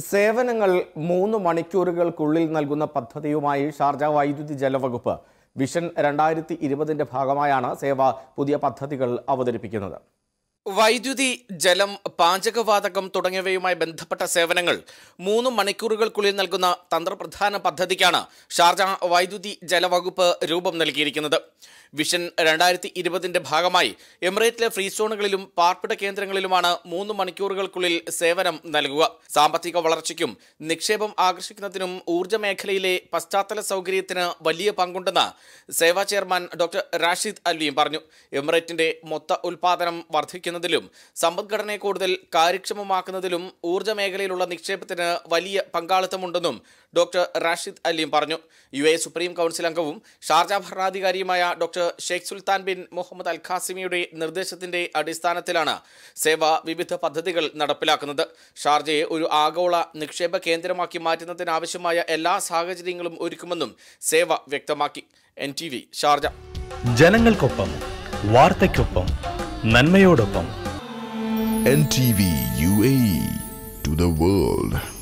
സേവനങ്ങൾ 3 മണിക്കൂറുകൾക്കുള്ളിൽ നൽകുന്ന പദ്ധതിയുമായി ഷാർജ വൈദ്യുതി ജലവകുപ്പ് വിഷൻ 2020ന്റെ ഭാഗമായാണ് സേവ പുതിയ പദ്ധതികൾ അവതരിപ്പിക്കുന്നത്. വൈദ്യുതി, ജലം, പാചകവാതകം തുടങ്ങിയവയുമായി ബന്ധപ്പെട്ട സേവനങ്ങൾ 3 മണിക്കൂറുകൾക്കുള്ളിൽ നൽകുന്ന തന്ത്രപ്രധാന പദ്ധതിക്കാണ് ഷാർജ വൈദ്യുതി ജലവകുപ്പ് രൂപം നൽകിയിരിക്കുന്നത്. വിഷൻ 2020ന്റെ ഭാഗമായി എമിറേറ്റിലെ ഫ്രീ സോണുകളിലും പാർപ്പിട കേന്ദ്രങ്ങളിലുമാണ് 3 മണിക്കൂറുകൾക്കുള്ളിൽ സേവനം നൽകുക. സാമ്പത്തിക വളർച്ചയ്ക്കും നിക്ഷേപം ആകർഷിക്കുന്നതിനും ഊർജ്ജ മേഖലയിലെ പശ്ചാത്തല സൗകര്യത്തിന് വലിയ പങ്കുണ്ടെന്ന് സേവാ ചെയർമാൻ ഡോക്ടർ റാഷിദ് അൽവിയും പറഞ്ഞു. എമിറേറ്റിന്റെ മൊത്ത ഉൽപാദനം വർദ്ധിക്കുന്നതിലും സമ്പദ്ഘടനയെ കൂടുതൽ കാര്യക്ഷമമാക്കുന്നതിലും ഊർജ്ജ മേഖലയിലുള്ള നിക്ഷേപത്തിന് വലിയ പങ്കാളിത്തമുണ്ടെന്നും ഡോക്ടർ റാഷിദ് അലിയും പറഞ്ഞു. UAE സുപ്രീം കൗൺസിൽ അംഗവും ഷാർജ ഭരണാധികാരിയുമായ doctor Sheikh Sultan bin Muhammad Al ഖാസിമിയുടെ നിർദ്ദേശത്തിന്റെ അടിസ്ഥാനത്തിലാണ് സേവ വിവിധ പദ്ധതികൾ നടപ്പിലാക്കുന്നത്. ഷാർജയെ ഒരു ആഗോള നിക്ഷേപ കേന്ദ്രമാക്കി മാറ്റുന്നതിനാവശ്യമായ എല്ലാ സാഹചര്യങ്ങളും ഒരുക്കുമെന്നും സേവ വ്യക്തമാക്കി. NTV Sharjah. ജനങ്ങൾക്കൊപ്പം, വാർത്തയ്ക്കൊപ്പം, നന്മയോടൊപ്പം. NTV UAE to the world.